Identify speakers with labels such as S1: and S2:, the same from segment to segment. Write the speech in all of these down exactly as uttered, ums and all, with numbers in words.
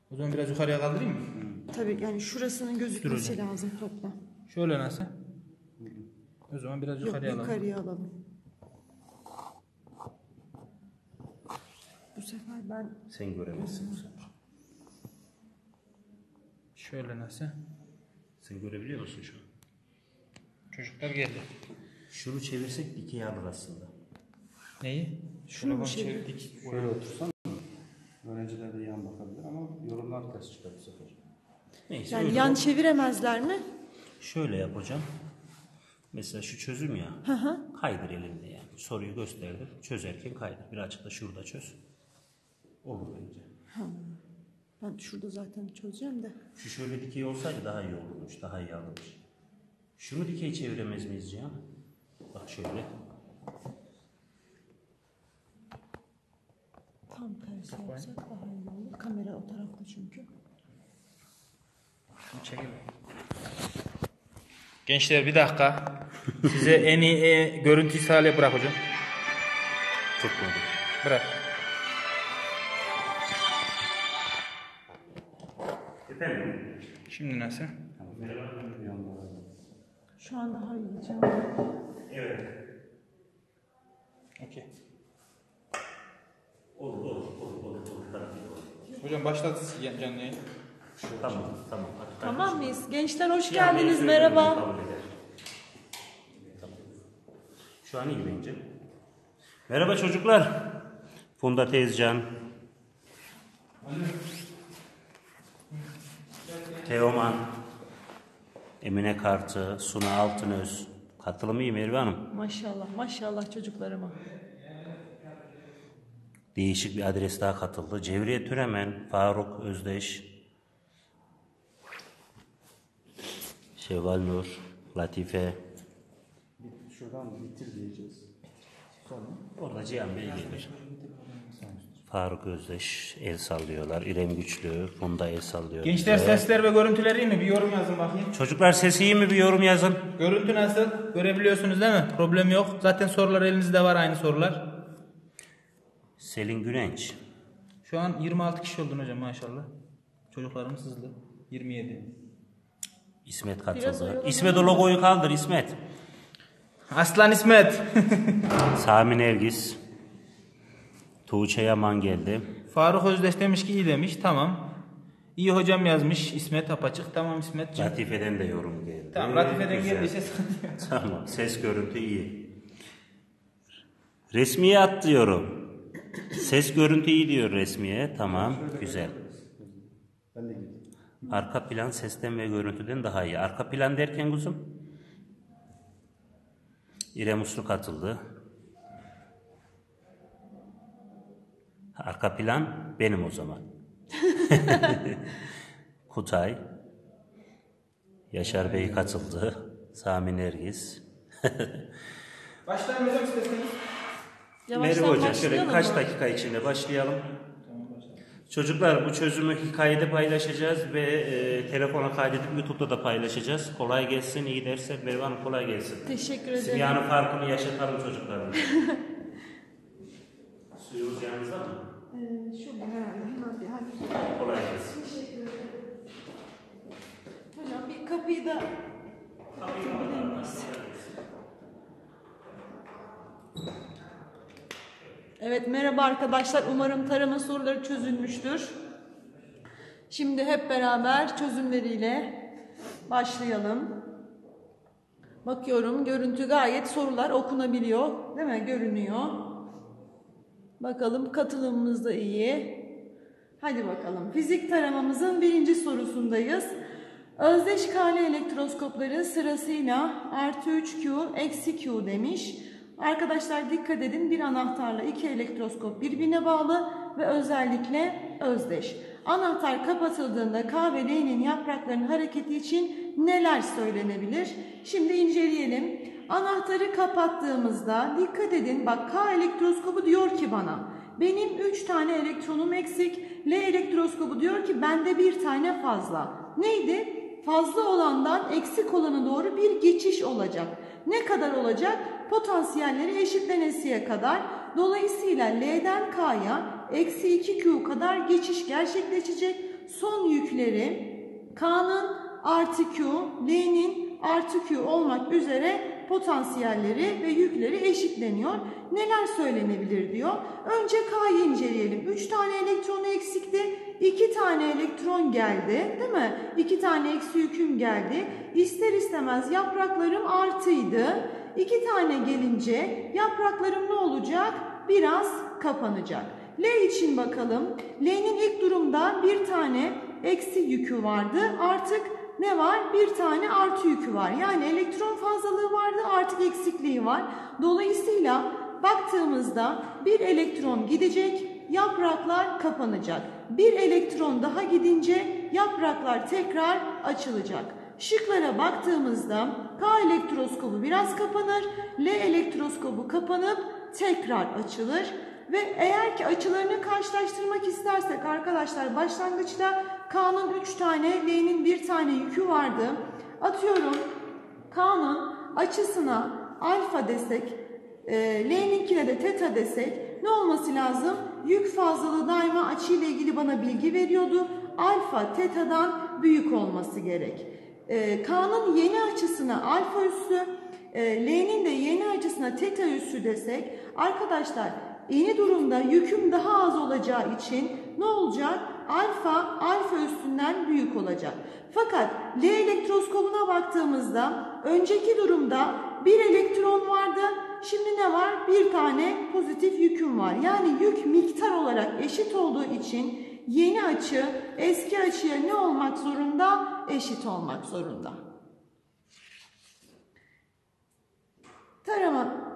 S1: O zaman biraz yukarıya kaldırayım mı?
S2: Tabii yani şurasının gözükmesi lazım toplam.
S1: Şöyle nasıl? O zaman biraz
S2: Yok,
S1: yukarıya alalım.
S2: yukarıya alalım. Bu sefer ben...
S3: Sen göremezsin bu sefer.
S1: Şöyle nasıl?
S3: Sen görebiliyor musun şu an?
S1: Çocuklar geldi.
S3: Şunu çevirsek dikey alır aslında.
S1: Neyi?
S2: Şunu mu
S1: Şöyle
S2: çevir?
S1: çevirdik.
S3: Şöyle otursan öğrenciler de yan bakabilir ama yorumlar ters çıkar bu sefer. Neyse,
S2: Yani
S3: öyle
S2: yan
S3: ol.
S2: çeviremezler mi?
S3: Şöyle yap hocam. Mesela şu çözüm ya.
S2: Hı hı.
S3: Kaydır elinde yani. Soruyu gösterdim. Çözerken kaydır. Birazcık da şurada çöz. Olur bence.
S2: Ha. Ben şurada zaten çözeceğim de.
S3: Şu şöyle dikey olsaydı daha iyi olurmuş. Daha iyi alırmış. Şunu dikey çeviremez miyiz Cihan? Bak şöyle.
S2: Tam tersi yapsak daha iyi olur. Kamera o tarafta çünkü.
S1: Şunu çekelim. Gençler bir dakika. Size en iyi e, görüntüyü sağlayıp bırak hocam.
S3: Tutmadı.
S1: Bırak.
S3: Efendim?
S1: Şimdi nasıl?
S2: Şu an daha iyi canım.
S3: Evet.
S1: Okey.
S3: Olur, olur, olur, olur, olur. Tabii ki olur.
S1: Hocam başladı canlı yayın.
S3: Tamam, tamam. Hadi,
S2: Tamam mıyız? Gençler hoş
S3: Yani
S2: geldiniz.
S3: benim
S2: Merhaba.
S3: kabul eder. Tamam. Şu an iyi bence. Merhaba çocuklar. Funda Tezcan. Teoman. Emine Kartı. Suna Altınöz. Katılımı iyi Merve Hanım.
S2: Maşallah, maşallah çocuklarıma.
S3: Değişik bir adres daha katıldı. Cevriye Türemen. Faruk Özdeş. Şevval Nur. Latife.
S4: Şuradan bitir diyeceğiz. Sonra
S3: Orada Cihan Bey gelir. Faruk Özdeş el sallıyorlar. İrem Güçlü, Funda el sallıyor.
S1: Gençler
S3: bize.
S1: sesler ve görüntüler iyi mi? Bir yorum yazın bakayım.
S3: Çocuklar sesi iyi mi? Bir yorum yazın.
S1: Görüntü nasıl? Görebiliyorsunuz değil mi? Problem yok. Zaten sorular elinizde var, aynı sorular.
S3: Selin Günenç.
S1: Şu an yirmi altı kişi oldun hocam maşallah. Çocuklarımız hızlı. yirmi yedi.
S3: İsmet
S2: Biraz
S3: katıldı.
S2: oyalanalım.
S3: İsmet o logoyu kaldır İsmet.
S1: Aslan İsmet.
S3: Sami Nergis. Tuğçe Yaman geldi.
S1: Faruk Özdeş demiş ki iyi demiş. Tamam. İyi hocam yazmış. İsmet apaçık. Tamam İsmetciğim.
S3: Latife'den de yorum geldi.
S1: Tamam Latife'den
S3: Güzel.
S1: geldiyse sıkıntı yok.
S3: Tamam. Ses görüntü iyi. Resmiye at diyorum. Ses görüntü iyi diyor resmiye. Tamam. Güzel.
S4: ben de gideyim.
S3: Arka plan sesten ve görüntüden daha iyi. Arka plan derken kuzum? İrem Uslu katıldı. Arka plan benim o zaman. Kutay. Yaşar Bey katıldı. Sami Nergis.
S1: Başlayalım hocam isterseniz.
S3: Merve
S2: Yavaştan
S3: Hoca şöyle
S2: başlayalım
S3: birkaç
S2: mı?
S3: dakika içinde başlayalım. Çocuklar bu çözümü hikayede paylaşacağız ve e, telefona kaydedip YouTube'da da paylaşacağız. Kolay gelsin, iyi dersler. Merve Hanım kolay gelsin.
S2: Teşekkür ederim.
S3: Simyanın farkını yaşatalım çocuklarımıza. Suyumuz yanınızda mı?
S2: Ee, şurada herhalde hemen bir halledeyim.
S3: Kolay gelsin.
S2: Teşekkür ederim. Hocam bir kapıyı da açabilir miyiz? Evet merhaba arkadaşlar. Umarım tarama soruları çözülmüştür. Şimdi hep beraber çözümleriyle başlayalım. Bakıyorum görüntü gayet sorular okunabiliyor. Değil mi? Görünüyor. Bakalım katılımımız da iyi. Hadi bakalım. Fizik taramamızın birinci sorusundayız. Özdeş kare elektroskopları sırasıyla artı üç Q, eksi Q demiş. Arkadaşlar dikkat edin, bir anahtarla iki elektroskop birbirine bağlı ve özellikle özdeş. Anahtar kapatıldığında K ve L'nin yapraklarının hareketi için neler söylenebilir? Şimdi inceleyelim. Anahtarı kapattığımızda dikkat edin, bak K elektroskobu diyor ki bana benim üç tane elektronum eksik. L elektroskobu diyor ki bende bir tane fazla. Neydi? Fazla olandan eksik olana doğru bir geçiş olacak. Ne kadar olacak? Potansiyelleri eşitlenesiye kadar. Dolayısıyla L'den K'ya eksi iki Q kadar geçiş gerçekleşecek. Son yükleri K'nın artı Q, L'nin artı Q olmak üzere potansiyelleri ve yükleri eşitleniyor. Neler söylenebilir diyor. Önce K'yı inceleyelim. üç tane elektronu eksikti. iki tane elektron geldi. Değil mi? iki tane eksi yüküm geldi. İster istemez yapraklarım artıydı. iki tane gelince yapraklarım ne olacak? Biraz kapanacak. L için bakalım. L'nin ilk durumda bir tane eksi yükü vardı. Artık ne var? Bir tane artı yükü var. Yani elektron fazlalığı vardı, artık eksikliği var. Dolayısıyla baktığımızda bir elektron gidecek, yapraklar kapanacak. Bir elektron daha gidince yapraklar tekrar açılacak. Şıklara baktığımızda K elektroskobu biraz kapanır, L elektroskobu kapanıp tekrar açılır. Ve eğer ki açılarını karşılaştırmak istersek arkadaşlar başlangıçta K'nın üç tane, L'nin bir tane yükü vardı. Atıyorum K'nın açısına alfa desek, e, L'ninkine de teta desek ne olması lazım? Yük fazlalığı daima açıyla ilgili bana bilgi veriyordu. Alfa teta'dan büyük olması gerek. E, K'nın yeni açısına alfa üssü, e, L'nin de yeni açısına teta üssü desek arkadaşlar yeni durumda yüküm daha az olacağı için ne olacak? Alfa, alfa üstünden büyük olacak. Fakat L elektroskobuna baktığımızda önceki durumda bir elektron vardı. Şimdi ne var? Bir tane pozitif yüküm var. Yani yük miktar olarak eşit olduğu için yeni açı eski açıya ne olmak zorunda? Eşit olmak zorunda. Tarama.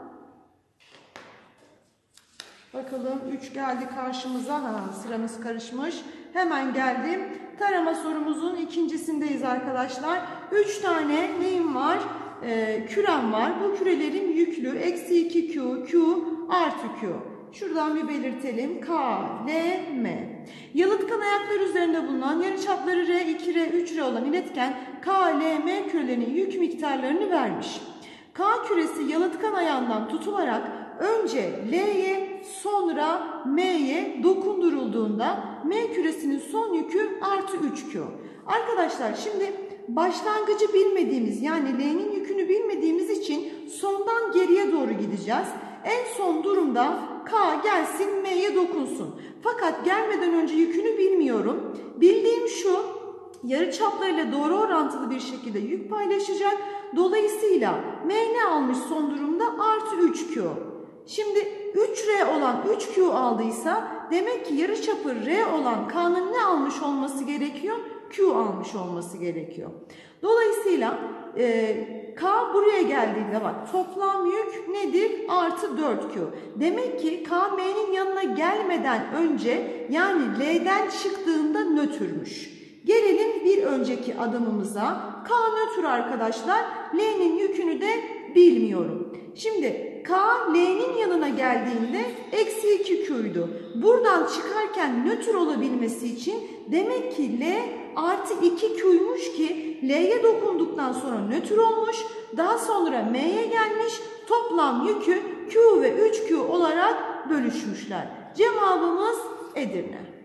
S2: Bakalım üç geldi karşımıza. Ha, sıramız karışmış. Hemen geldim. Tarama sorumuzun ikincisindeyiz arkadaşlar. üç tane neyim var? Ee, kürem var. Bu kürelerin yüklü eksi iki Q, Q artı Q. Şuradan bir belirtelim. K, L, M. Yalıtkan ayaklar üzerinde bulunan yarıçapları R, iki R, üç R olan iletken K, L, M kürelerinin yük miktarlarını vermiş. K küresi yalıtkan ayağından tutularak önce L'ye sonra M'ye dokundurulduğunda M küresinin son yükü artı üç Q. Arkadaşlar şimdi başlangıcı bilmediğimiz yani L'nin yükünü bilmediğimiz için sondan geriye doğru gideceğiz. En son durumda K gelsin M'ye dokunsun. Fakat gelmeden önce yükünü bilmiyorum. Bildiğim şu, yarıçaplarıyla doğru orantılı bir şekilde yük paylaşacak. Dolayısıyla M ne almış son durumda? Artı üç Q. Şimdi üç R olan üç Q aldıysa demek ki yarıçapı R olan K'nın ne almış olması gerekiyor? Q almış olması gerekiyor. Dolayısıyla e, K buraya geldiğinde bak toplam yük nedir? Artı dört Q. Demek ki K M'nin yanına gelmeden önce yani L'den çıktığında nötrmüş. Gelelim bir önceki adımımıza. K nötr arkadaşlar. L'nin yükünü de bilmiyorum. Şimdi K L'nin yanına geldiğinde eksi iki Q'ydu. Buradan çıkarken nötr olabilmesi için demek ki L artı iki Q'ymuş ki L'ye dokunduktan sonra nötr olmuş. Daha sonra M'ye gelmiş. Toplam yükü Q ve üç Q olarak bölüşmüşler. Cevabımız Edirne.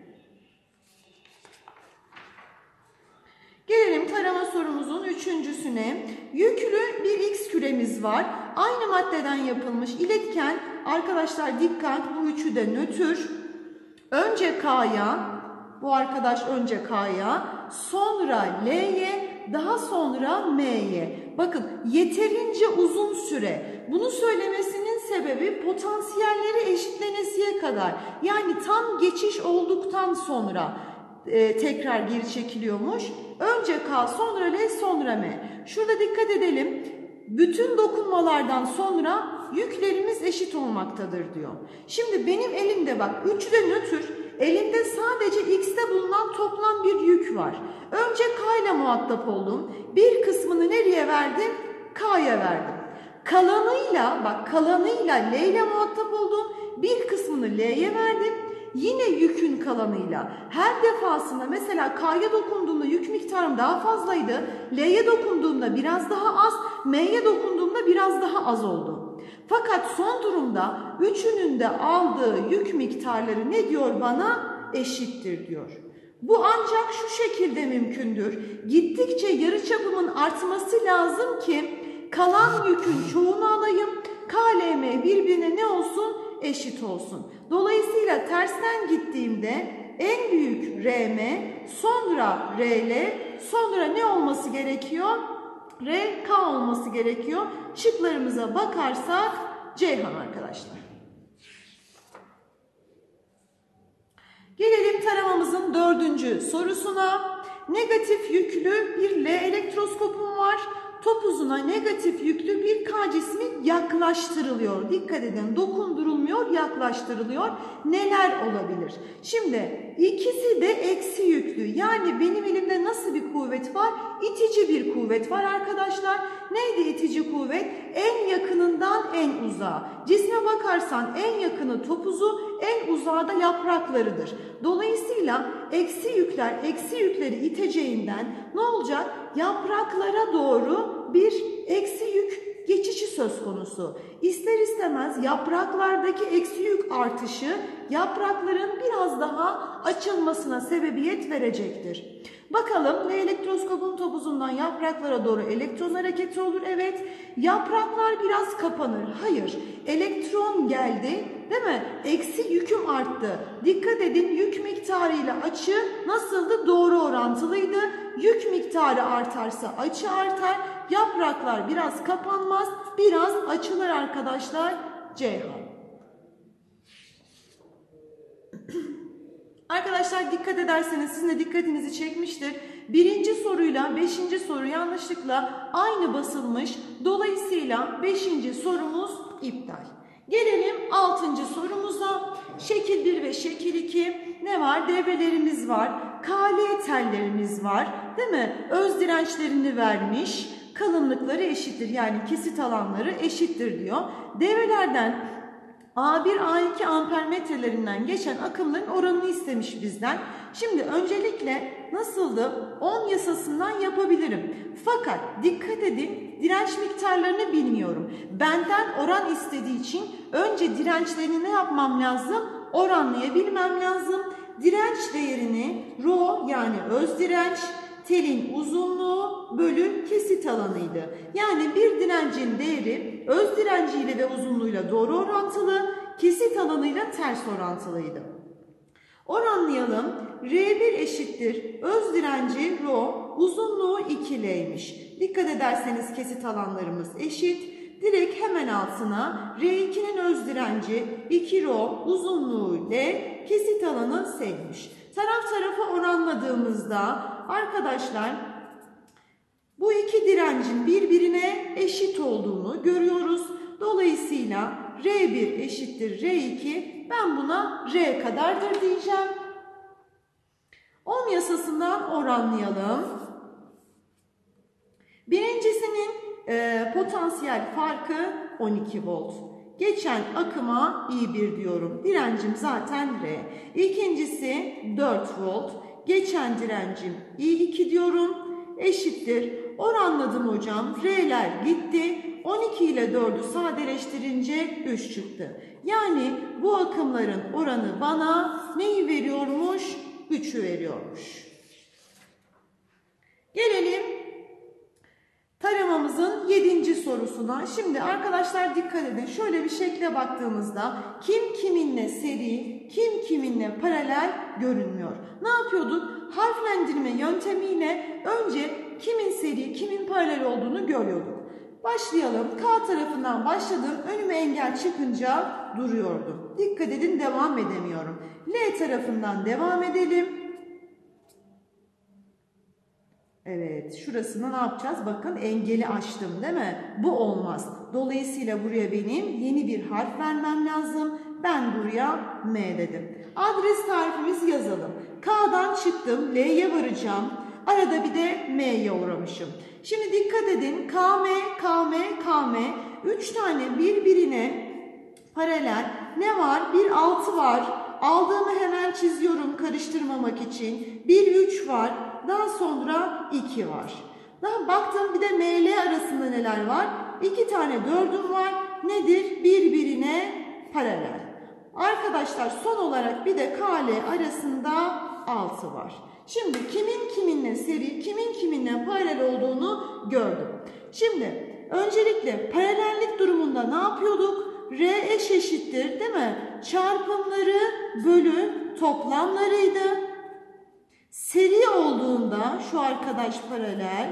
S2: Gelelim tarama sorumuzun üçüncüsüne. Yüklü bir X küremiz var. Aynı maddeden yapılmış iletken arkadaşlar dikkat bu üçü de nötr. Önce K'ya, bu arkadaş önce K'ya, sonra L'ye, daha sonra M'ye. Bakın yeterince uzun süre. Bunu söylemesinin sebebi potansiyelleri eşitlenesiye kadar. Yani tam geçiş olduktan sonra e, tekrar geri çekiliyormuş. Önce K, sonra L, sonra M. Şurada dikkat edelim. Bütün dokunmalardan sonra yüklerimiz eşit olmaktadır diyor. Şimdi benim elimde bak üçü de nötr. Elimde sadece X'te bulunan toplam bir yük var. Önce K ile muhatap oldum. Bir kısmını nereye verdim? K'ya verdim. Kalanıyla bak kalanıyla L ile muhatap oldum. Bir kısmını L'ye verdim. Yine yükün kalanıyla her defasında mesela K'ya dokunduğumda yük miktarım daha fazlaydı. L'ye dokunduğumda biraz daha az, M'ye dokunduğumda biraz daha az oldu. Fakat son durumda üçünün de aldığı yük miktarları ne diyor bana? Eşittir diyor. Bu ancak şu şekilde mümkündür. Gittikçe yarıçapımın artması lazım ki kalan yükün çoğunu alayım. K L M birbirine ne olsun? Eşit olsun. Dolayısıyla tersten gittiğimde en büyük R M, sonra R L, sonra ne olması gerekiyor? R K olması gerekiyor. Şıklarımıza bakarsak Ceyhan arkadaşlar. Gelelim taramamızın dördüncü sorusuna. Negatif yüklü bir L elektroskopum var. Topuzuna negatif yüklü bir K cismi yaklaştırılıyor. Dikkat edin, dokundurulmuyor, yaklaştırılıyor. Neler olabilir? Şimdi ikisi de eksi yüklü. Yani benim elimde nasıl bir kuvvet var? İtici bir kuvvet var arkadaşlar. Neydi itici kuvvet? En yakınından en uzağa. Cisme bakarsan en yakını topuzu, en uzağı da yapraklarıdır. Dolayısıyla eksi yükler eksi yükleri iteceğinden ne olacak? Yapraklara doğru bir eksi yük geçişi söz konusu. İster istemez yapraklardaki eksi yük artışı yaprakların biraz daha açılmasına sebebiyet verecektir. Bakalım, L elektroskopun topuzundan yapraklara doğru elektron hareketi olur. Evet. Yapraklar biraz kapanır. Hayır. Elektron geldi, değil mi? Eksi yüküm arttı. Dikkat edin, yük miktarıyla açı nasıldı? Doğru orantılıydı. Yük miktarı artarsa açı artar. Yapraklar biraz kapanmaz, biraz açılır arkadaşlar. Ceyhan. Arkadaşlar dikkat ederseniz sizin de dikkatinizi çekmiştir. Birinci soruyla beşinci soru yanlışlıkla aynı basılmış. Dolayısıyla beşinci sorumuz iptal. Gelelim altıncı sorumuza. Şekil bir ve şekil iki. Ne var? Devrelerimiz var. K L tellerimiz var. Değil mi? Öz dirençlerini vermiş. Kalınlıkları eşittir. Yani kesit alanları eşittir diyor. Devrelerden A bir A iki ampermetrelerinden geçen akımların oranını istemiş bizden. Şimdi öncelikle nasıldı? Ohm yasasından yapabilirim. Fakat dikkat edin, direnç miktarlarını bilmiyorum. Benden oran istediği için önce dirençlerini ne yapmam lazım? Oranlayabilmem lazım. Direnç değerini rho yani öz direnç, telin uzunluğu bölü kesit alanıydı. Yani bir direncin değeri öz direnciyle ve uzunluğuyla doğru orantılı, kesit alanıyla ters orantılıydı. Oranlayalım. R bir eşittir öz direnci rho, uzunluğu iki L'ymiş. Dikkat ederseniz kesit alanlarımız eşit. Direkt hemen altına R ikinin öz direnci iki rho, uzunluğu L, kesit alanı S'ymiş. Taraf tarafa oranladığımızda arkadaşlar bu iki direncin birbirine eşit olduğunu görüyoruz. Dolayısıyla R bir eşittir R iki. Ben buna R kadardır diyeceğim. Ohm yasasından oranlayalım. Birincisinin e, potansiyel farkı on iki volt. Geçen akıma I bir diyorum. Direncim zaten R. İkincisi dört volt. Geçen direncim I iki diyorum. Eşittir. Oranladım hocam. R'ler gitti. on iki ile dördü sadeleştirince üç çıktı. Yani bu akımların oranı bana neyi veriyormuş? üçü veriyormuş. Gelelim taramamızın yedinci sorusuna. Şimdi arkadaşlar dikkat edin. Şöyle bir şekle baktığımızda kim kiminle seri, kim kiminle paralel görünmüyor. Ne yapıyorduk? Harflendirme yöntemiyle önce kimin seri, kimin paralel olduğunu görüyorduk. Başlayalım. K tarafından başladım. Önüme engel çıkınca duruyordum. Dikkat edin, devam edemiyorum. L tarafından devam edelim. Evet, şurasını ne yapacağız? Bakın engeli açtım değil mi? Bu olmaz. Dolayısıyla buraya benim yeni bir harf vermem lazım. Ben buraya M dedim. Adres tarifimizi yazalım. K'dan çıktım, L'ye varacağım. Arada bir de M'ye uğramışım. Şimdi dikkat edin. K M, K M, K M. Üç tane birbirine paralel. Ne var? Bir altı var. Aldığımı hemen çiziyorum karıştırmamak için. Bir üç var. Daha sonra iki var. Daha baktım bir de M L arasında neler var? iki tane dördüm var. nedir? Birbirine paralel. Arkadaşlar son olarak bir de K L arasında altı var. Şimdi kimin kiminle seri, kimin kiminle paralel olduğunu gördüm. Şimdi öncelikle paralellik durumunda ne yapıyorduk? R eş eşittir, değil mi? Çarpımları bölü toplamlarıydı. Seri olduğunda şu arkadaş paralel.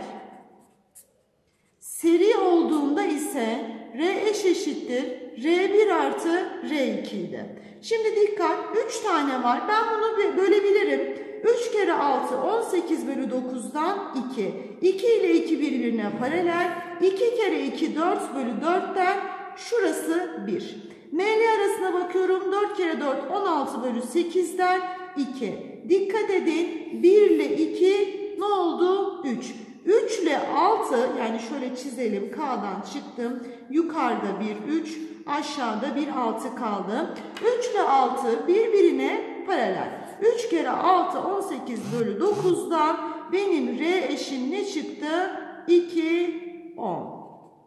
S2: Seri olduğunda ise R eş eşittir R bir artı R iki idi. Şimdi dikkat, üç tane var. Ben bunu bölebilirim. üç kere altı on sekiz bölü dokuzdan iki. iki ile iki birbirine paralel. iki kere iki dört bölü dörtten şurası bir. M L arasına bakıyorum. dört kere dört on altı bölü sekizden iki. Dikkat edin, bir ile iki ne oldu? üç. üç ile altı, yani şöyle çizelim, K'dan çıktım. Yukarıda bir üç, aşağıda bir altı kaldı. üç ile altı birbirine paralel. üç kere altı on sekiz bölü dokuzdan benim R eşim ne çıktı? iki, on.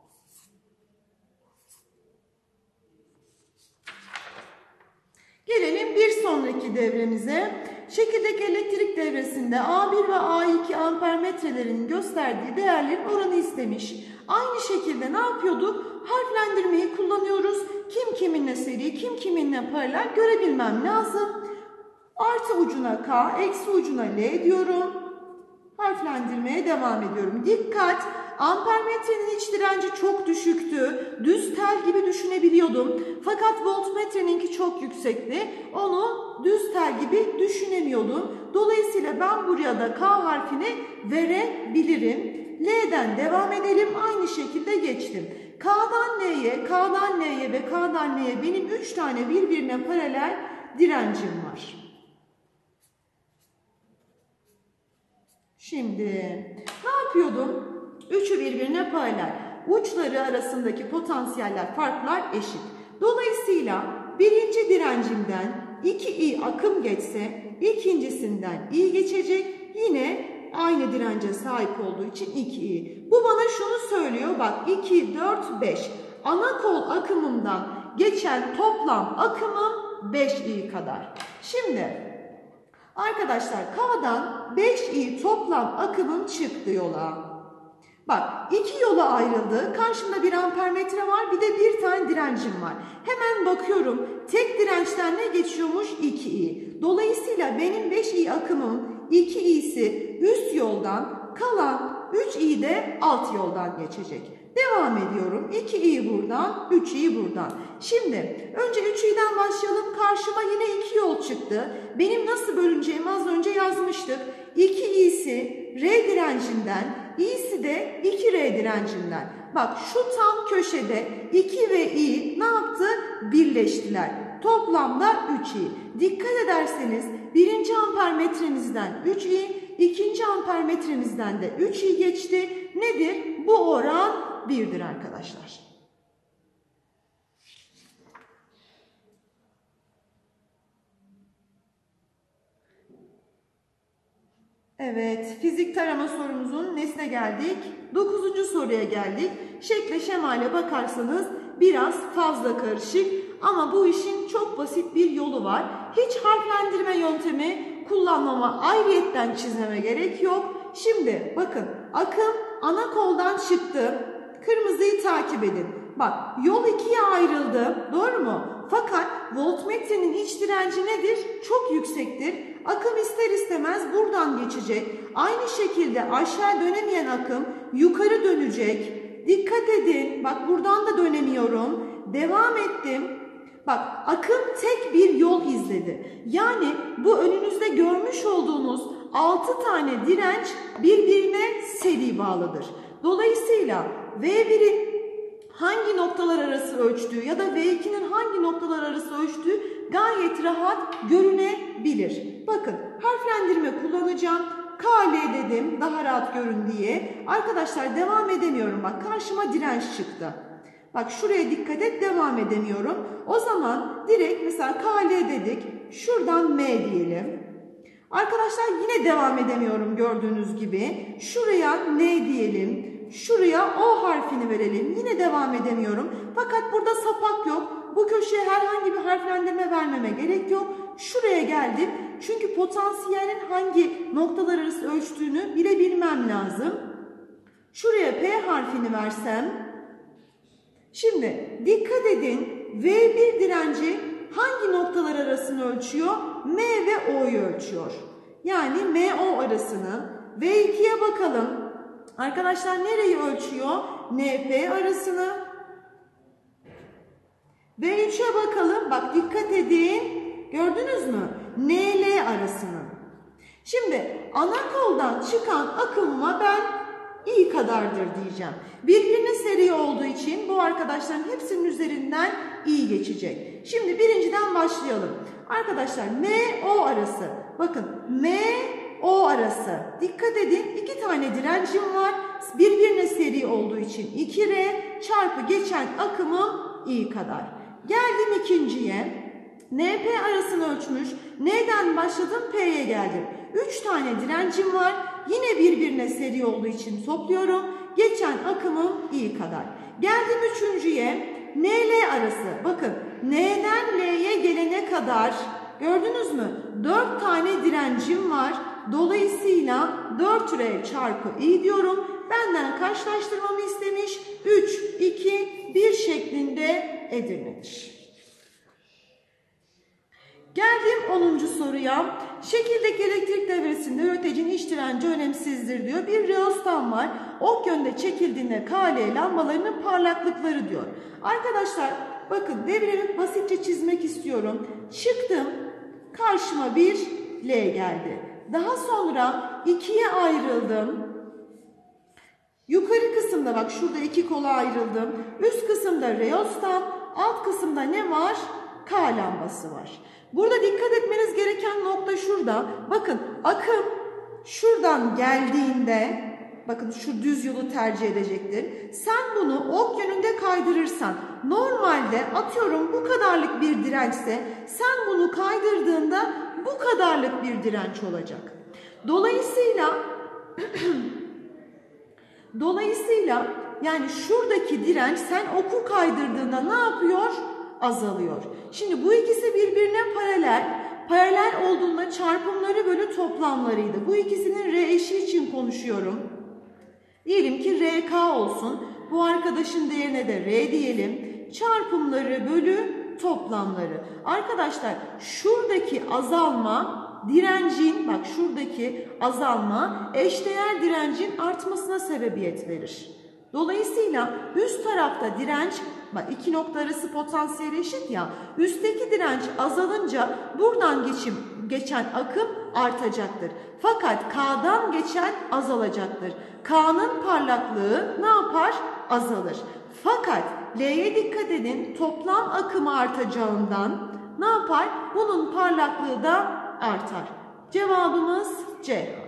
S2: Gelelim bir sonraki devremize. Çekirdek elektrik devresinde A bir ve A iki ampermetrelerinin gösterdiği değerlerin oranı istemiş. Aynı şekilde ne yapıyorduk? Harflendirmeyi kullanıyoruz. Kim kiminle seri, kim kiminle paralel görebilmem lazım. Artı ucuna K, eksi ucuna L diyorum. Harflendirmeye devam ediyorum. Dikkat! Ampermetrenin iç direnci çok düşüktü. Düz tel gibi düşünebiliyordum. Fakat voltmetreninki çok yüksekti. Onu düz tel gibi düşünemiyordum. Dolayısıyla ben buraya da K harfini verebilirim. L'den devam edelim. Aynı şekilde geçtim. K'dan L'ye, K'dan L'ye ve K'dan L'ye benim üç tane birbirine paralel direncim var. Şimdi ne yapıyordum? Üçü birbirine paralel. Uçları arasındaki potansiyeller, farklar eşit. Dolayısıyla birinci direncimden iki i akım geçse ikincisinden i geçecek. Yine aynı dirence sahip olduğu için iki i. Bu bana şunu söylüyor. Bak iki, dört, beş. Ana kol akımımdan geçen toplam akımım beş i kadar. Şimdi arkadaşlar K'dan beş i toplam akımım çıktı yola. Bak iki yola ayrıldı. Karşımda bir ampermetre var, bir de bir tane direncim var. Hemen bakıyorum. Tek dirençten ne geçiyormuş? iki i. Dolayısıyla benim beş i akımım iki i'si üst yoldan, kalan üç i de alt yoldan geçecek. Devam ediyorum. iki i buradan, üç i buradan. Şimdi önce üç i'den başlayalım. Karşıma yine iki yol çıktı. Benim nasıl bölüneceğimi az önce yazmıştık. iki i'si R direncinden, i'si de iki R direncinden. Bak şu tam köşede iki ve i ne yaptı? Birleştiler. Toplamda üç i. Dikkat ederseniz birinci ampermetremizden üç i, ikinci ampermetremizden de üç i geçti. Nedir? Bu oran birdir arkadaşlar. Evet, fizik tarama sorumuzun nesine geldik? Dokuzuncu soruya geldik. Şekle şemale bakarsanız biraz fazla karışık ama bu işin çok basit bir yolu var. Hiç harflendirme yöntemi kullanmama, ayrıyetten çizmeme gerek yok. Şimdi bakın, akım ana koldan çıktı. Kırmızıyı takip edin. Bak, yol ikiye ayrıldı. Doğru mu? Fakat voltmetrenin iç direnci nedir? Çok yüksektir. Akım ister istemez buradan geçecek. Aynı şekilde aşağı dönemeyen akım yukarı dönecek. Dikkat edin. Bak buradan da dönemiyorum. Devam ettim. Bak akım tek bir yol izledi. Yani bu önünüzde görmüş olduğunuz altı tane direnç birbirine seri bağlıdır. Dolayısıyla V birin hangi noktalar arası ölçtüğü ya da V ikinin hangi noktalar arası ölçtüğü gayet rahat görünebilir. Bakın harflendirme kullanacağım. K L dedim daha rahat görün diye. Arkadaşlar devam edemiyorum. Bak karşıma direnç çıktı. Bak şuraya dikkat et, devam edemiyorum. O zaman direkt mesela K L dedik. Şuradan M diyelim. Arkadaşlar yine devam edemiyorum gördüğünüz gibi. Şuraya N diyelim. şuraya O harfini verelim. Yine devam edemiyorum. Fakat burada sapak yok. Bu köşeye herhangi bir harflendirme vermeme gerek yok. Şuraya geldim. Çünkü potansiyelin hangi noktalar arası ölçtüğünü bilebilmem lazım. Şuraya P harfini versem. Şimdi dikkat edin. V bir direnci hangi noktalar arasını ölçüyor? M ve O'yu ölçüyor. Yani M O arasını. V ikiye bakalım. Arkadaşlar nereyi ölçüyor? N P arasını. V üçe bakalım. Bak dikkat edin. Gördünüz mü? N L arasını. Şimdi ana koldan çıkan akımıma ben I kadardır diyeceğim. Birbirine seri olduğu için bu arkadaşların hepsinin üzerinden I geçecek. Şimdi birinciden başlayalım. Arkadaşlar M O arası. Bakın M O arası. Dikkat edin, iki tane direncim var. Birbirine seri olduğu için iki R çarpı geçen akımım I kadar. Geldim ikinciye. N P arasını ölçmüş. N'den başladım, P'ye geldim. üç tane direncim var. Yine birbirine seri olduğu için topluyorum. Geçen akımım I kadar. Geldim üçüncüye. N L arası. Bakın N'den L'ye gelene kadar gördünüz mü? dört tane direncim var. Dolayısıyla dört R çarpı I diyorum. Benden karşılaştırmamı istemiş. üç, iki, bir şeklinde Edirne'dir. Geldim onuncu soruya. Şekildeki elektrik devresinde üreticinin iç direnci önemsizdir diyor. Bir reostan var. Ok yönde çekildiğinde K L lambalarının parlaklıkları diyor. Arkadaşlar bakın devremi basitçe çizmek istiyorum. Çıktım. Karşıma bir L geldi. Daha sonra ikiye ayrıldım. Yukarı kısımda bak şurada iki kola ayrıldım. Üst kısımda reostan, alt kısımda ne var? K lambası var. Burada dikkat etmeniz gereken nokta şurada. Bakın akım şuradan geldiğinde, bakın şu düz yolu tercih edecektir. Sen bunu ok yönünde kaydırırsan, normalde atıyorum bu kadarlık bir dirençse, sen bunu kaydırdığında bu kadarlık bir direnç olacak. Dolayısıyla dolayısıyla yani şuradaki direnç sen oku kaydırdığında ne yapıyor? Azalıyor. Şimdi bu ikisi birbirine paralel. Paralel olduğunda çarpımları bölü toplamlarıydı. Bu ikisinin R eşi için konuşuyorum. Diyelim ki R K olsun. Bu arkadaşın değerine de R diyelim. Çarpımları bölü toplamları. Arkadaşlar şuradaki azalma direncin, bak şuradaki azalma eşdeğer direncin artmasına sebebiyet verir. Dolayısıyla üst tarafta direnç, bak iki nokta arası potansiyel eşit ya, üstteki direnç azalınca buradan geçim, geçen akım artacaktır. Fakat K'dan geçen azalacaktır. K'nın parlaklığı ne yapar? Azalır. Fakat L'ye dikkat edin, toplam akımı artacağından ne yapar? Bunun parlaklığı da artar. Cevabımız C.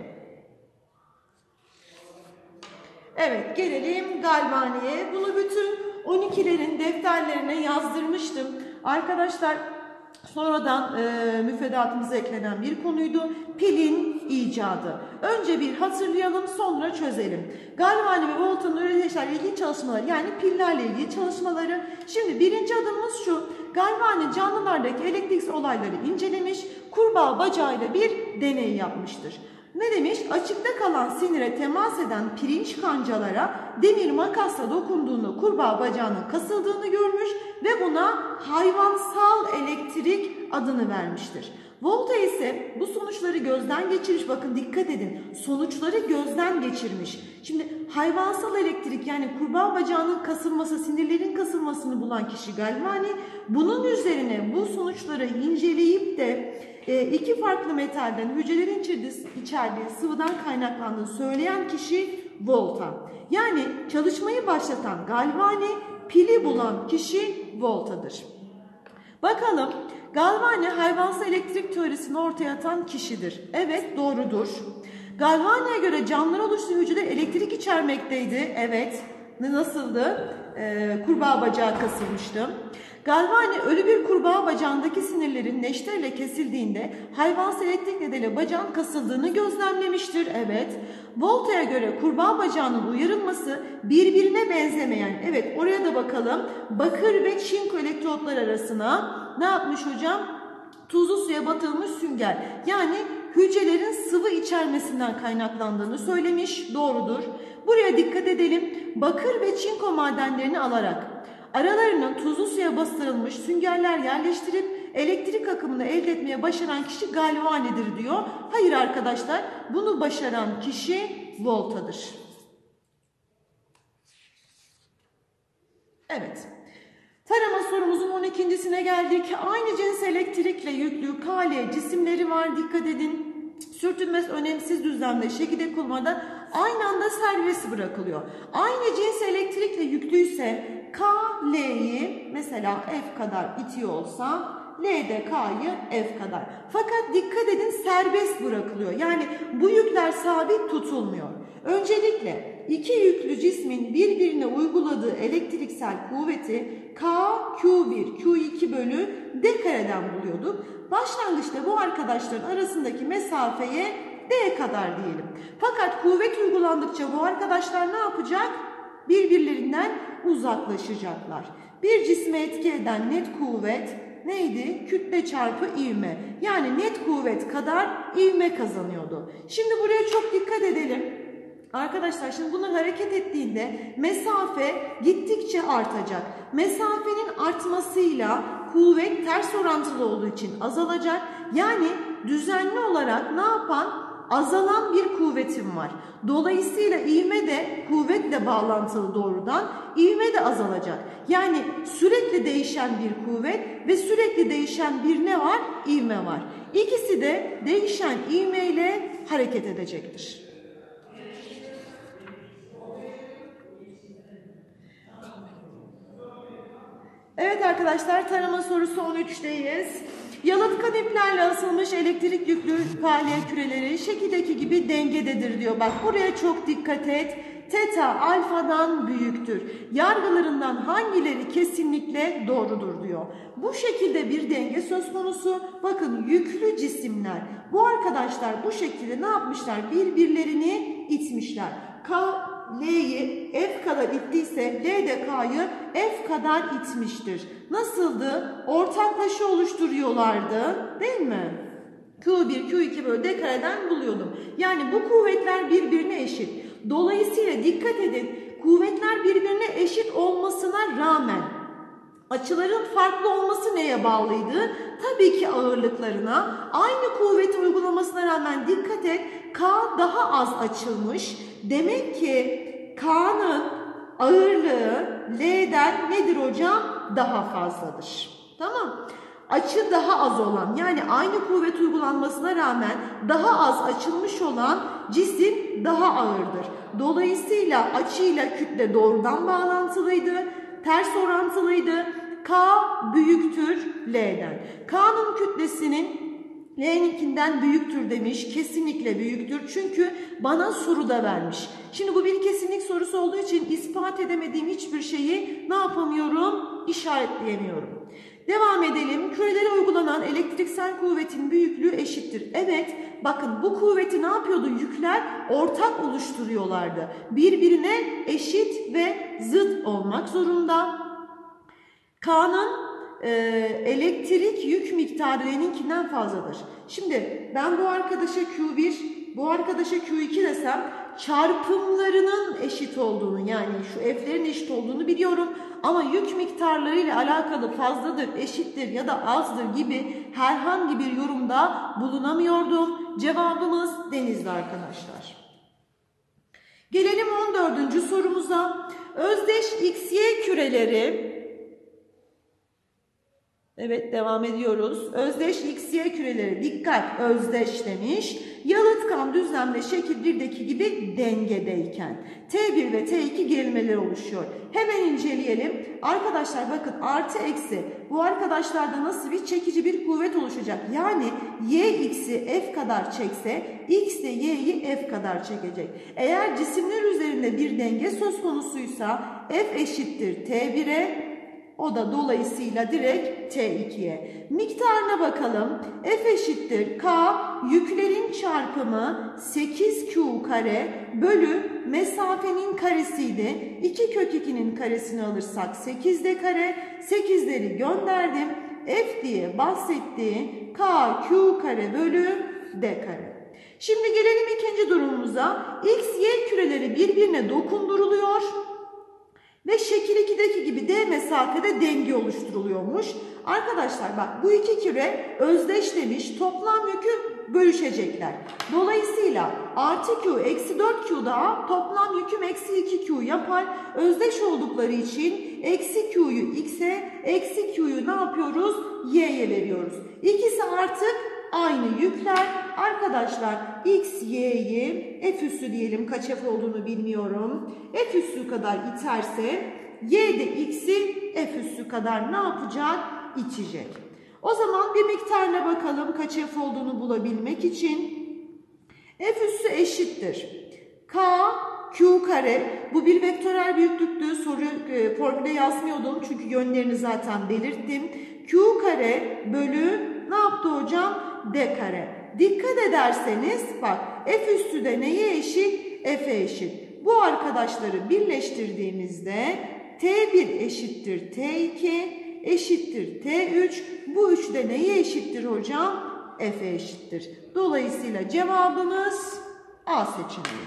S2: Evet, gelelim galvaniye. Bunu bütün on ikilerin defterlerine yazdırmıştım. Arkadaşlar sonradan e, müfredatımıza eklenen bir konuydu. Pilin icadı. Önce bir hatırlayalım, sonra çözelim. Galvani ve Volta'nın üreticilerle ilgili çalışmaları, yani pillerle ilgili çalışmaları. Şimdi birinci adımımız şu. Galvani canlılardaki elektriksel olayları incelemiş, kurbağa bacağıyla bir deney yapmıştır. Ne demiş? Açıkta kalan sinire temas eden pirinç kancalara demir makasla dokunduğunda kurbağa bacağının kasıldığını görmüş ve buna hayvansal elektrik adını vermiştir. Volta ise bu sonuçları gözden geçirmiş. Bakın dikkat edin. Sonuçları gözden geçirmiş. Şimdi hayvansal elektrik, yani kurbağa bacağının kasılması, sinirlerin kasılmasını bulan kişi Galvani. Bunun üzerine bu sonuçları inceleyip de e, iki farklı metalden hücrelerin içerdiği sıvıdan kaynaklandığını söyleyen kişi Volta. Yani çalışmayı başlatan Galvani, pili bulan kişi Volta'dır. Bakalım, Galvani hayvansal elektrik teorisini ortaya atan kişidir. Evet, doğrudur. Galvani'ye göre canlılar oluştuğu hücreler elektrik içermekteydi. Evet, nasıldı? Ee, kurbağa bacağı kasılmıştı. Galvani ölü bir kurbağa bacağındaki sinirlerin neşterle kesildiğinde hayvansal elektrik nedeniyle bacağın kasıldığını gözlemlemiştir. Evet. Volta'ya göre kurbağa bacağının uyarılması birbirine benzemeyen, evet oraya da bakalım, bakır ve çinko elektrotlar arasına ne yapmış hocam? Tuzlu suya batırılmış sünger. Yani hücrelerin sıvı içermesinden kaynaklandığını söylemiş. Doğrudur. Buraya dikkat edelim. Bakır ve çinko madenlerini alarak aralarına tuzlu suya bastırılmış süngerler yerleştirip elektrik akımını elde etmeye başaran kişi Galvani'dir diyor. Hayır arkadaşlar, bunu başaran kişi Volta'dır. Evet. Tarama sorumuzun on ikincisine geldik. Aynı cins elektrikle yüklü K L cisimleri var. Dikkat edin. Sürtünmesi önemsiz düzlemde şekilde kullanmada aynı anda serbest bırakılıyor. Aynı cins elektrikle yüklüyse K L'yi mesela F kadar itiyor olsa L de K'yı F kadar. Fakat dikkat edin, serbest bırakılıyor. Yani bu yükler sabit tutulmuyor. Öncelikle iki yüklü cismin birbirine uyguladığı elektriksel kuvveti K Q bir Q iki bölü D kareden buluyorduk. Başlangıçta bu arkadaşların arasındaki mesafeye D kadar diyelim. Fakat kuvvet uygulandıkça bu arkadaşlar ne yapacak? Birbirlerinden uzaklaşacaklar. Bir cisme etki eden net kuvvet neydi? Kütle çarpı ivme. Yani net kuvvet kadar ivme kazanıyordu. Şimdi buraya çok dikkat edelim. Arkadaşlar şimdi bunlar hareket ettiğinde mesafe gittikçe artacak. Mesafenin artmasıyla kuvvet ters orantılı olduğu için azalacak. Yani düzenli olarak ne yapan? Azalan bir kuvvetim var. Dolayısıyla ivme de kuvvetle bağlantılı doğrudan. İvme de azalacak. Yani sürekli değişen bir kuvvet ve sürekli değişen bir ne var? İvme var. İkisi de değişen ivme ile hareket edecektir. Evet arkadaşlar, tarama sorusu on üçteyiz. Yalıtkan iplerle asılmış elektrik yüklü K L küreleri şekildeki gibi dengededir diyor. Bak buraya çok dikkat et. Teta alfadan büyüktür. Yargılarından hangileri kesinlikle doğrudur diyor. Bu şekilde bir denge söz konusu. Bakın yüklü cisimler. Bu arkadaşlar bu şekilde ne yapmışlar? Birbirlerini itmişler. K L'yi F kadar ittiyse L de K'yı F kadar itmiştir. Nasıldı? Ortaklaşa oluşturuyorlardı, değil mi? Q bir Q iki bölü D kareden buluyordum. Yani bu kuvvetler birbirine eşit. Dolayısıyla dikkat edin, kuvvetler birbirine eşit olmasına rağmen açıların farklı olması neye bağlıydı? Tabii ki ağırlıklarına. Aynı kuvveti uygulamasına rağmen dikkat et, K daha az açılmış. Demek ki K'nın ağırlığı L'den nedir hocam? Daha fazladır. Tamam. Açı daha az olan, yani aynı kuvvet uygulanmasına rağmen daha az açılmış olan cisim daha ağırdır. Dolayısıyla açıyla kütle doğrudan bağlantılıydı, ters orantılıydı. K büyüktür L'den. K'nın kütlesinin L'ninkinden büyüktür demiş. Kesinlikle büyüktür. Çünkü bana soruda vermiş. Şimdi bu bir kesinlik sorusu olduğu için ispat edemediğim hiçbir şeyi ne yapamıyorum? İşaretleyemiyorum. Devam edelim. Kürelere uygulanan elektriksel kuvvetin büyüklüğü eşittir. Evet, bakın bu kuvveti ne yapıyordu? Yükler ortak oluşturuyorlardı. Birbirine eşit ve zıt olmak zorunda. K'nın e, elektrik yük miktarı L'ninkinden fazladır. Şimdi ben bu arkadaşa Q bir, bu arkadaşa Q iki desem çarpımlarının eşit olduğunu, yani şu F'lerin eşit olduğunu biliyorum. Ama yük miktarlarıyla alakalı fazladır, eşittir ya da azdır gibi herhangi bir yorumda bulunamıyordum. Cevabımız Denizli arkadaşlar. Gelelim on dördüncü sorumuza. Özdeş X Y küreleri, evet devam ediyoruz. Özdeş X Y küreleri, dikkat, özdeş demiş. Yalıtkan düzlemde şekil birdeki gibi dengedeyken T bir ve T iki gerilmeler oluşuyor. Hemen inceleyelim. Arkadaşlar bakın, artı eksi bu arkadaşlarda nasıl bir çekici bir kuvvet oluşacak. Yani Y X'i F kadar çekse X de Y'yi F kadar çekecek. Eğer cisimler üzerinde bir denge söz konusuysa F eşittir T bir'e, O da dolayısıyla direkt T ikiye. Miktarına bakalım. F eşittir K yüklerin çarpımı sekiz Q kare bölü mesafenin karesiydi. iki kök ikinin karesini alırsak sekiz D kare. sekizleri gönderdim. F diye bahsettiği K Q kare bölü D kare. Şimdi gelelim ikinci durumumuza. X, Y küreleri birbirine dokunduruluyor ve şekil ikideki gibi D mesafede denge oluşturuluyormuş. Arkadaşlar bak, bu iki küre özdeşlemiş, toplam yükü bölüşecekler. Dolayısıyla artı Q eksi dört Q daha toplam yüküm eksi iki Q yapar. Özdeş oldukları için eksi Q'yu X'e, eksi Q'yu ne yapıyoruz? Y'ye veriyoruz. İkisi artık aynı yükler. Arkadaşlar X, Y'yi F üssü diyelim, kaç F olduğunu bilmiyorum. F üssü kadar iterse Y de X'i F üssü kadar ne yapacak? İtecek. O zaman bir miktarına bakalım kaç F olduğunu bulabilmek için. F üssü eşittir K Q kare. Bu bir vektörel büyüklüktü. Soru e, formüle yazmıyordum çünkü yönlerini zaten belirttim. Q kare bölü ne yaptı hocam? D kare. Dikkat ederseniz bak, F üssü de neye eşit? F'e eşit. Bu arkadaşları birleştirdiğimizde T bir eşittir T iki eşittir T üç. Bu üç de neye eşittir hocam? F'e eşittir. Dolayısıyla cevabımız A seçeneği.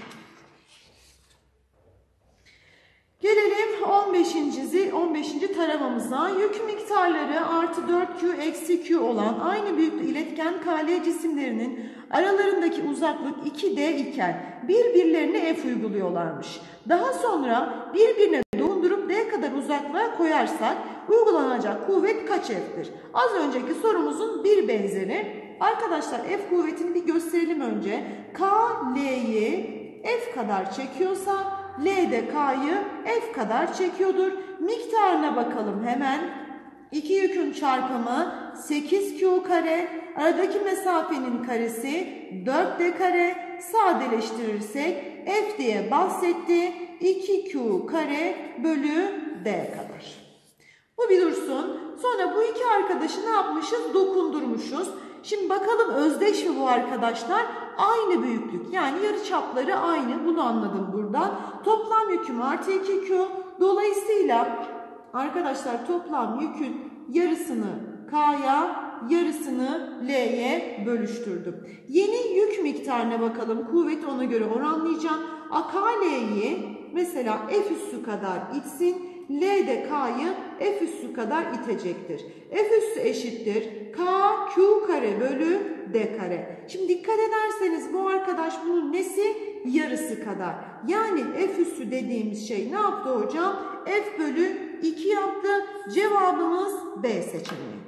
S2: Gelelim on beşinci on beşinci taramamıza. Yük miktarları artı dört Q eksi Q olan aynı büyüklük iletken K L cisimlerinin aralarındaki uzaklık iki D iken birbirlerine F uyguluyorlarmış. Daha sonra birbirine dokundurup D kadar uzaklığa koyarsak uygulanacak kuvvet kaç F'tir? Az önceki sorumuzun bir benzeri. Arkadaşlar F kuvvetini bir gösterelim önce. K L'yi F kadar çekiyorsa L de K'yı F kadar çekiyordur. Miktarına bakalım hemen. İki yükün çarpımı sekiz Q kare. Aradaki mesafenin karesi dört D kare. Sadeleştirirsek F diye bahsetti. iki Q kare bölü D kadar. Bu bir dursun. Sonra bu iki arkadaşı ne yapmışız? Dokundurmuşuz. Şimdi bakalım özdeş mi bu arkadaşlar? Aynı büyüklük, yani yarıçapları aynı. Bunu anladım buradan. Toplam yüküm artı iki Q. Dolayısıyla arkadaşlar toplam yükün yarısını K'ya, yarısını L'ye bölüştürdüm. Yeni yük miktarına bakalım. Kuvveti ona göre oranlayacağım. A K L'yi mesela F üssü kadar itsin. L de K'yı F üssü kadar itecektir. F üssü eşittir K Q kare bölü D kare. Şimdi dikkat ederseniz bu arkadaş bunun nesi? Yarısı kadar. Yani F üssü dediğimiz şey ne yaptı hocam? F bölü iki yaptı. Cevabımız B seçeneği.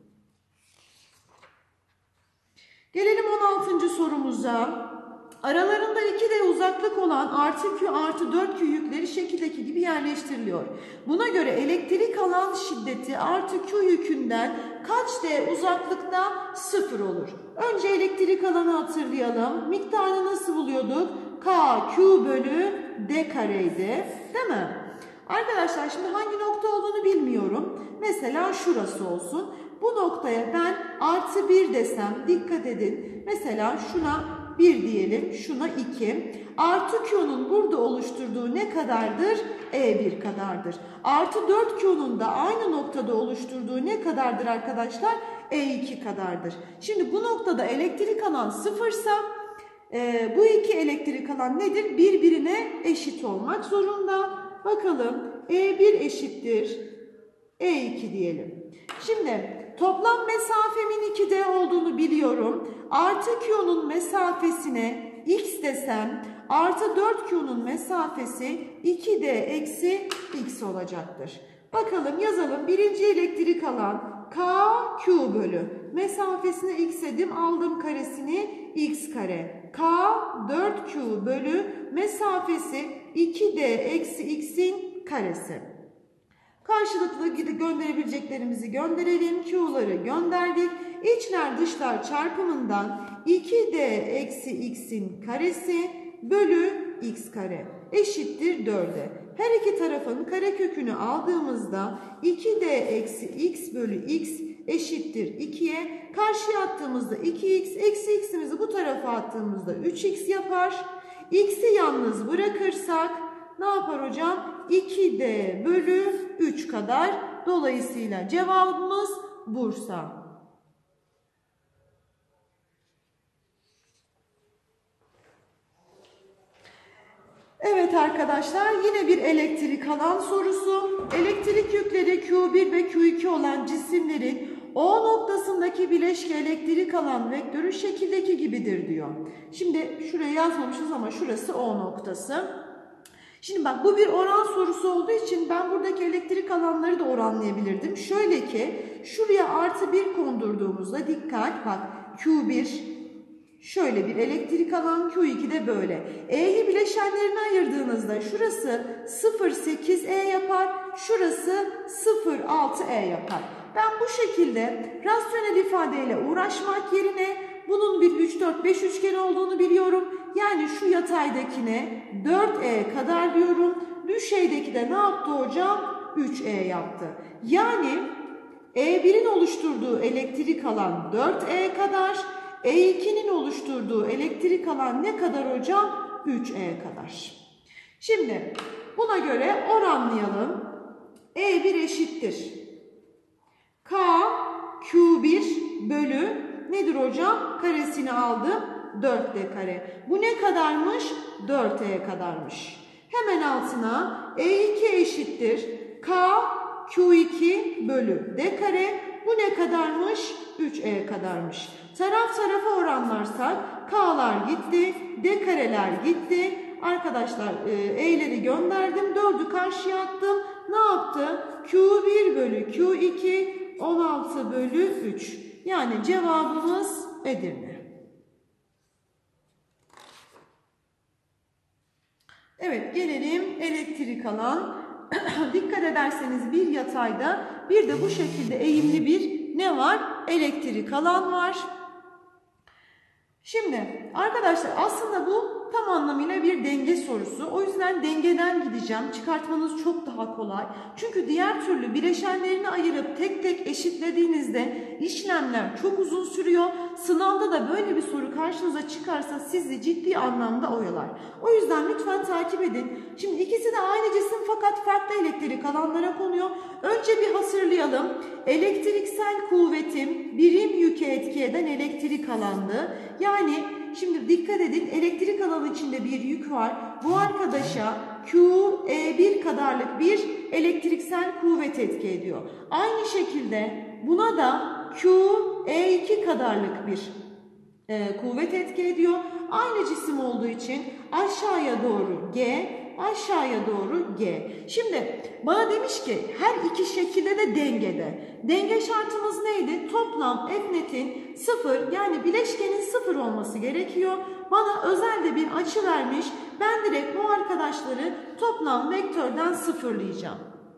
S2: Gelelim on altıncı sorumuza. Aralarında iki D uzaklık olan artı Q artı dört Q yükleri şekildeki gibi yerleştiriliyor. Buna göre elektrik alan şiddeti artı Q yükünden kaç D uzaklıkta sıfır olur? Önce elektrik alanı hatırlayalım. Miktarını nasıl buluyorduk? K Q bölü D kareydi. Değil mi? Arkadaşlar şimdi hangi nokta olduğunu bilmiyorum. Mesela şurası olsun. Bu noktaya ben artı bir desem, dikkat edin. Mesela şuna bir diyelim, şuna iki. Artı Q'nun burada oluşturduğu ne kadardır? E bir kadardır. Artı dört Q'nun da aynı noktada oluşturduğu ne kadardır arkadaşlar? E iki kadardır. Şimdi bu noktada elektrik alan sıfırsa e, bu iki elektrik alan nedir? Birbirine eşit olmak zorunda. Bakalım E bir eşittir E iki diyelim. Şimdi toplam mesafemin iki D olduğunu biliyorum. Artı Q'nun mesafesine X desem artı dört Q'nun mesafesi iki D eksi X olacaktır. Bakalım yazalım. Birinci elektrik alan K Q bölü. Mesafesine X dedim, aldım karesini X kare. K dört Q bölü mesafesi iki D eksi X'in karesi. Karşılıklı gönderebileceklerimizi gönderelim. Q'ları gönderdik. İçler dışlar çarpımından iki D eksi X'in karesi bölü x kare eşittir dörde. Her iki tarafın karekökünü aldığımızda iki d eksi x bölü x eşittir ikiye. Karşıya attığımızda iki x eksi x'imizi bu tarafa attığımızda üç x yapar. X'i yalnız bırakırsak ne yapar hocam? iki d bölü üç kadar. Dolayısıyla cevabımız Bursa. Evet arkadaşlar, yine bir elektrik alan sorusu. Elektrik yükleri Q bir ve Q iki olan cisimlerin O noktasındaki bileşke elektrik alan vektörü şekildeki gibidir diyor. Şimdi şuraya yazmamışız ama şurası O noktası. Şimdi bak, bu bir oran sorusu olduğu için ben buradaki elektrik alanları da oranlayabilirdim. Şöyle ki şuraya artı bir kondurduğumuzda dikkat bak, Q bir şöyle bir elektrik alan, Q iki de böyle. E'yi bileşenlerine ayırdığınızda şurası sıfır virgül sekiz E yapar, şurası sıfır virgül altı E yapar. Ben bu şekilde rasyonel ifadeyle uğraşmak yerine bunun bir üç dört beş üçgen olduğunu biliyorum. Yani şu yataydakine dört E kadar diyorum. Düşeydeki de ne yaptı hocam? üç E yaptı. Yani E birin oluşturduğu elektrik alan dört E kadar. E ikinin oluşturduğu elektrik alan ne kadar hocam? üç E kadar. Şimdi buna göre oranlayalım. E bir eşittir K Q bir bölü nedir hocam? Karesini aldım. dört D kare. Bu ne kadarmış? dört E kadarmış. Hemen altına E iki eşittir K Q iki bölü D kare. Bu ne kadarmış? üç E kadarmış. Taraf tarafa oranlarsak K'lar gitti, D kareler gitti. Arkadaşlar E'leri gönderdim, dördü karşıya attım. Ne yaptı? Q bir bölü Q iki on altı bölü üç. Yani cevabımız Edirne. Evet, gelelim elektrik alan. Dikkat ederseniz bir yatayda bir de bu şekilde eğimli bir ne var? Elektrik alan var. Şimdi arkadaşlar aslında bu tam anlamıyla bir denge sorusu. O yüzden dengeden gideceğim. Çıkartmanız çok daha kolay. Çünkü diğer türlü bileşenlerini ayırıp tek tek eşitlediğinizde işlemler çok uzun sürüyor. Sınavda da böyle bir soru karşınıza çıkarsa sizi ciddi anlamda oyalar. O yüzden lütfen takip edin. Şimdi ikisi de aynı cisim fakat farklı elektrik alanlara konuyor. Önce bir hatırlayalım. Elektriksel kuvvetim birim yüke etki eden elektrik alandı. Yani şimdi dikkat edin, elektrik alanı içinde bir yük var. Bu arkadaşa Q E bir kadarlık bir elektriksel kuvvet etki ediyor. Aynı şekilde buna da Q E iki kadarlık bir e, kuvvet etki ediyor. Aynı cisim olduğu için aşağıya doğru G, aşağıya doğru G. Şimdi bana demiş ki her iki şekilde de dengede. Denge şartımız neydi? Toplam F net'in sıfır, yani bileşkenin sıfır olması gerekiyor. Bana özel de bir açı vermiş. Ben direkt bu arkadaşları toplam vektörden sıfırlayacağım.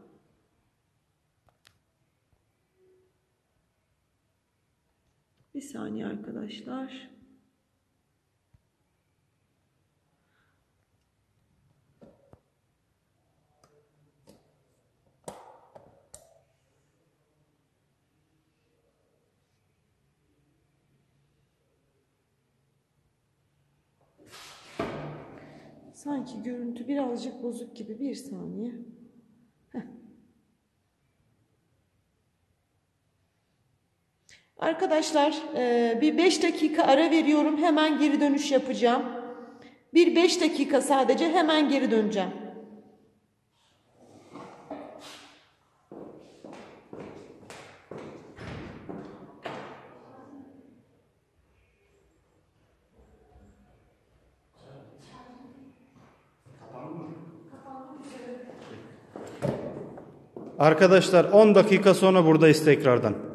S2: Bir saniye arkadaşlar. Sanki görüntü birazcık bozuk gibi, bir saniye. Heh. Arkadaşlar bir beş dakika ara veriyorum. Hemen geri dönüş yapacağım. Bir beş dakika sadece, hemen geri döneceğim.
S4: Arkadaşlar on dakika sonra buradayız tekrardan.